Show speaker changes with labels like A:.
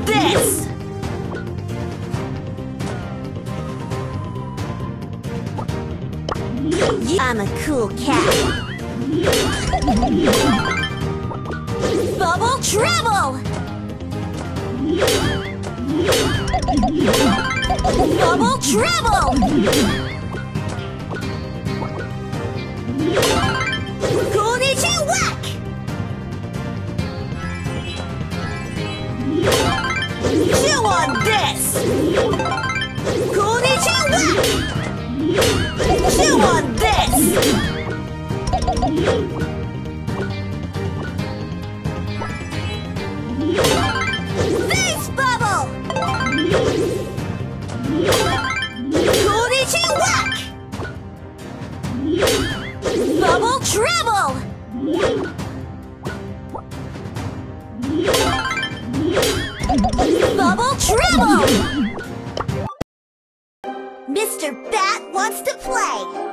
A: this! I'm a cool cat. Bubble Trouble! Bubble Trouble! Konnichiwa! Chew on this! Konnichiwa! Chew on this! Face Bubble! Konnichiwa! Bubble Trouble! Bubble Trouble! Mr. Bat wants to play!